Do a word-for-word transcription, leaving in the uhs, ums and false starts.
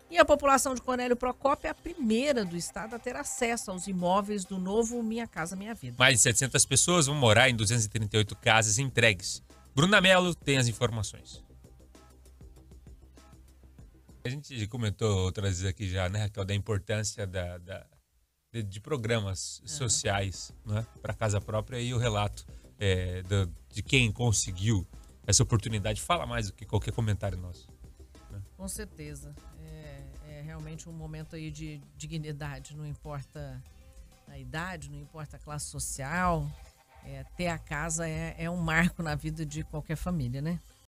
E a população de Cornélio Procópio é a primeira do estado a ter acesso aos imóveis do novo Minha Casa Minha Vida. Mais de setecentas pessoas vão morar em duzentas e trinta e oito casas entregues. Bruna Mello tem as informações. A gente comentou outras vezes aqui já, né, Raquel, da importância da, da- de, de programas sociais, né, para casa própria e o relato é, do- de quem conseguiu essa oportunidade. Fala mais do que qualquer comentário nosso. Com certeza. É, é realmente um momento aí de dignidade, não importa a idade, não importa a classe social. É, ter a casa é, é um marco na vida de qualquer família, né?